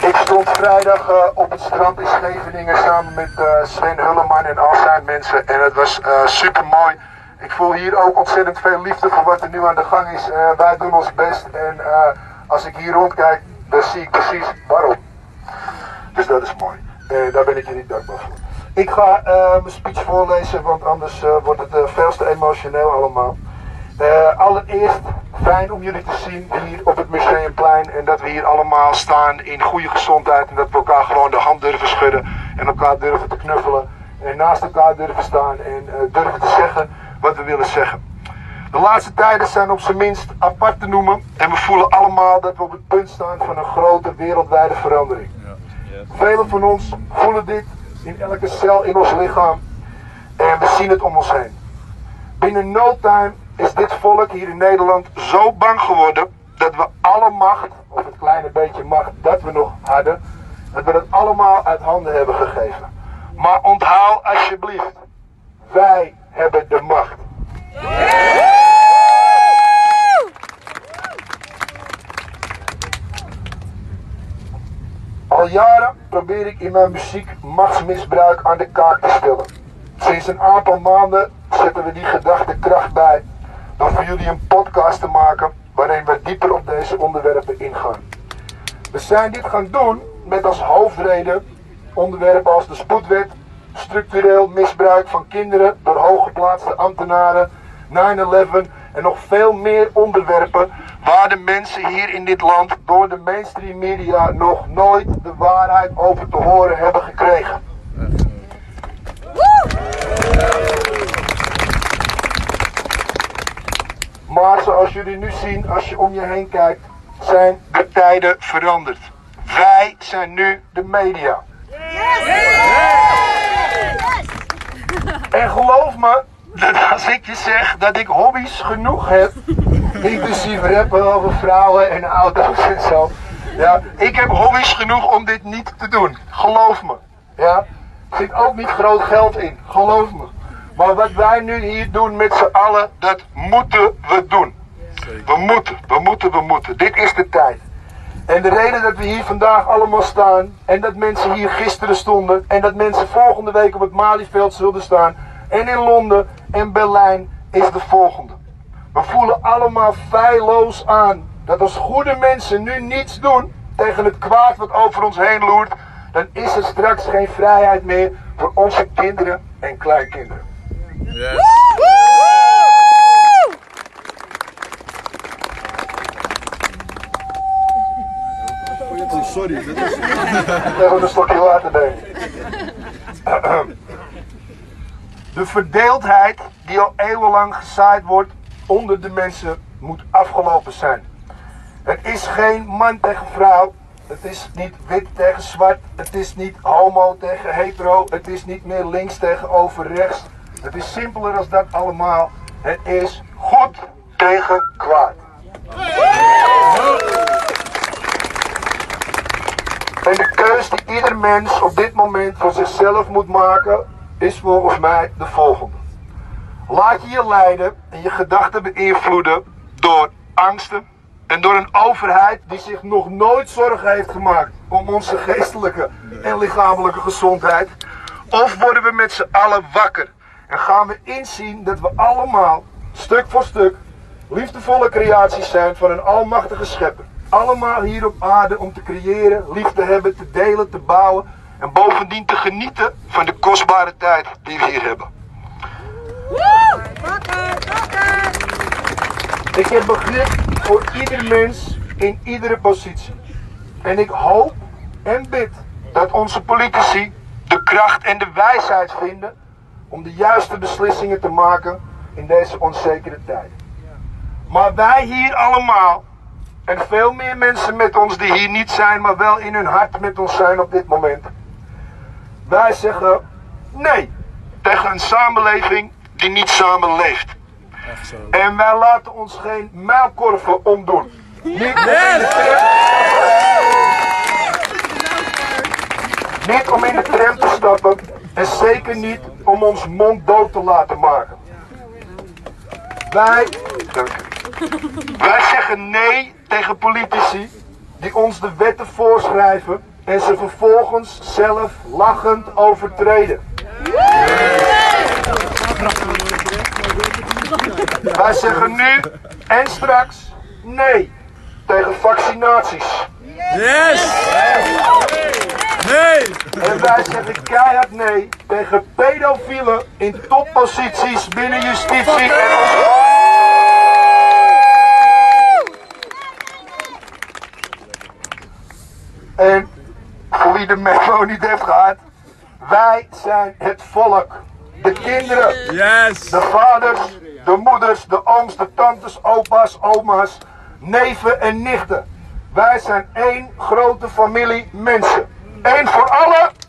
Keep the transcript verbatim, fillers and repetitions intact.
Ik stond vrijdag uh, op het strand in Scheveningen samen met uh, Sven Hulleman en al zijn mensen. En het was uh, super mooi. Ik voel hier ook ontzettend veel liefde voor wat er nu aan de gang is. Uh, wij doen ons best. En uh, als ik hier rondkijk, dan zie ik precies waarom. Dus dat is mooi. Uh, daar ben ik jullie dankbaar voor. Ik ga uh, mijn speech voorlezen, want anders uh, wordt het uh, veel te emotioneel allemaal. Uh, allereerst fijn om jullie te zien hier op het Museumplein en dat we hier allemaal staan in goede gezondheid en dat we elkaar gewoon de hand durven schudden en elkaar durven te knuffelen en naast elkaar durven staan en uh, durven te zeggen wat we willen zeggen. De laatste tijden zijn op zijn minst apart te noemen en we voelen allemaal dat we op het punt staan van een grote wereldwijde verandering. Velen van ons voelen dit in elke cel in ons lichaam en we zien het om ons heen. Binnen no time is dit volk hier in Nederland zo bang geworden dat we alle macht, of het kleine beetje macht dat we nog hadden, dat we dat allemaal uit handen hebben gegeven. Maar onthoud alsjeblieft, wij hebben de macht. Al jaren probeer ik in mijn muziek machtsmisbruik aan de kaak te stellen. Sinds een aantal maanden zetten we die gedachte kracht bij door voor jullie een podcast te maken waarin we dieper op deze onderwerpen ingaan. We zijn dit gaan doen met als hoofdreden onderwerpen als de spoedwet, structureel misbruik van kinderen door hooggeplaatste ambtenaren, nine eleven en nog veel meer onderwerpen waar de mensen hier in dit land door de mainstream media nog nooit de waarheid over te horen hebben gekregen. Maar zoals jullie nu zien, als je om je heen kijkt, zijn de tijden veranderd. Wij zijn nu de media. Yes! En geloof me, dat als ik je zeg dat ik hobby's genoeg heb, inclusief rappen over vrouwen en auto's en zo. Ja, ik heb hobby's genoeg om dit niet te doen. Geloof me. Ja, er zit ook niet groot geld in. Geloof me. Maar wat wij nu hier doen met z'n allen, dat moeten we doen. We moeten, we moeten, we moeten. Dit is de tijd. En de reden dat we hier vandaag allemaal staan, en dat mensen hier gisteren stonden, en dat mensen volgende week op het Malieveld zullen staan, en in Londen en Berlijn, is de volgende. We voelen allemaal feilloos aan dat als goede mensen nu niets doen tegen het kwaad wat over ons heen loert, dan is er straks geen vrijheid meer voor onze kinderen en kleinkinderen. Yes. Oh, sorry, dat is... Ik heb een slokje water nemen. De verdeeldheid die al eeuwenlang gezaaid wordt onder de mensen moet afgelopen zijn. Het is geen man tegen vrouw. Het is niet wit tegen zwart. Het is niet homo tegen hetero. Het is niet meer links tegenover rechts. Het is simpeler dan dat allemaal. Het is goed tegen kwaad. En de keus die ieder mens op dit moment voor zichzelf moet maken, is volgens mij de volgende. Laat je je leiden en je gedachten beïnvloeden door angsten en door een overheid die zich nog nooit zorgen heeft gemaakt om onze geestelijke en lichamelijke gezondheid. Of worden we met z'n allen wakker en gaan we inzien dat we allemaal, stuk voor stuk, liefdevolle creaties zijn van een almachtige schepper. Allemaal hier op aarde om te creëren, lief te hebben, te delen, te bouwen en bovendien te genieten van de kostbare tijd die we hier hebben. Ik heb begrip voor ieder mens in iedere positie. En ik hoop en bid dat onze politici de kracht en de wijsheid vinden om de juiste beslissingen te maken in deze onzekere tijd. Maar wij hier allemaal, en veel meer mensen met ons die hier niet zijn, maar wel in hun hart met ons zijn op dit moment. Wij zeggen nee tegen een samenleving die niet samenleeft. Echt zo. En wij laten ons geen muilkorven omdoen. Niet, om in de tram, niet om in de tram te stappen en zeker niet om ons mond dood te laten maken. Wij, dank u. Wij zeggen nee tegen politici die ons de wetten voorschrijven en ze vervolgens zelf lachend overtreden. Wij zeggen nu en straks nee tegen vaccinaties. Yes! Nee! En wij zeggen keihard nee tegen pedofielen in topposities binnen justitie en onze... En voor wie de memo niet heeft gehad, wij zijn het volk. De kinderen, Yes! de vaders, de moeders, de ooms, de tantes, opa's, oma's, neven en nichten. Wij zijn één grote familie mensen. Eén voor allen.